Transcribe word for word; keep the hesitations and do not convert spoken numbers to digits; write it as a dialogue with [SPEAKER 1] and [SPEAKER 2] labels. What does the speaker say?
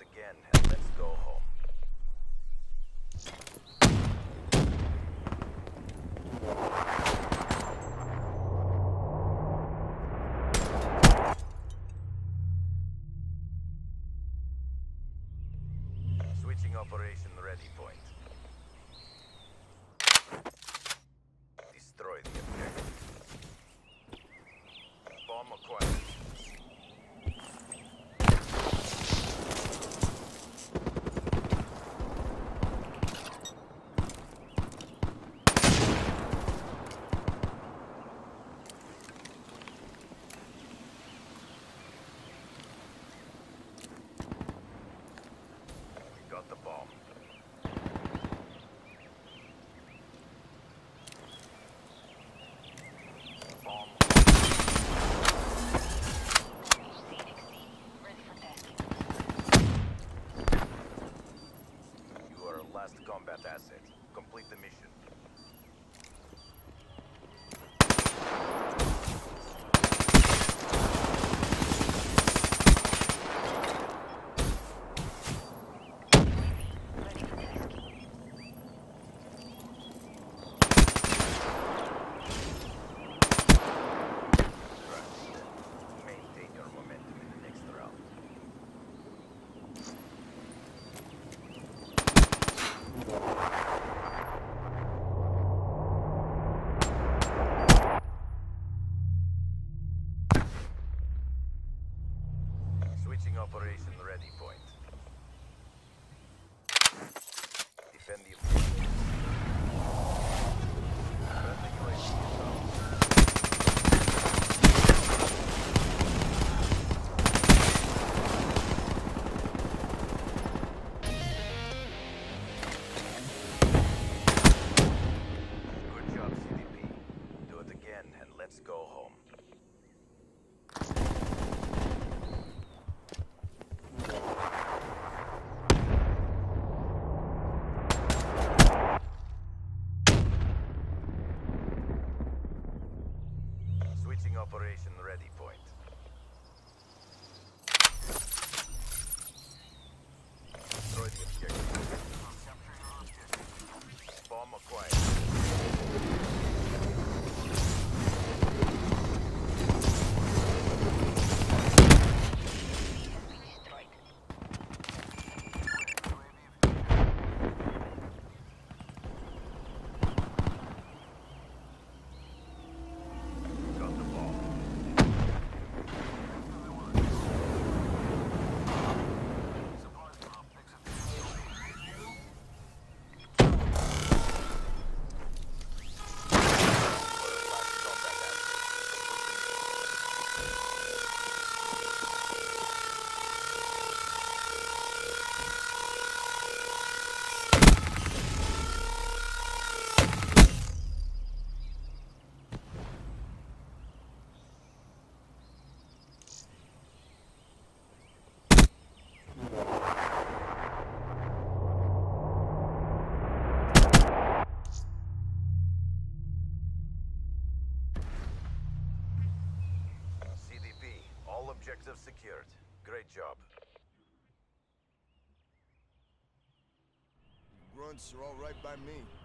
[SPEAKER 1] again, and let's go home. Switching operation ready point. Destroy the objective. Bomb acquired. We got the bomb. Bomb. You are a last combat asset. Complete the mission. Maintain your momentum in the next round. Switching operation ready point. Defend the objective. Friendly U A V inbound. Good job, C D P. Do it again and let's go home. Switching operation ready point. Destroy the objective. Bomb acquired. Got the bomb. Last combat C D P, all objectives secured. Great job.
[SPEAKER 2] Grunts are all right by me.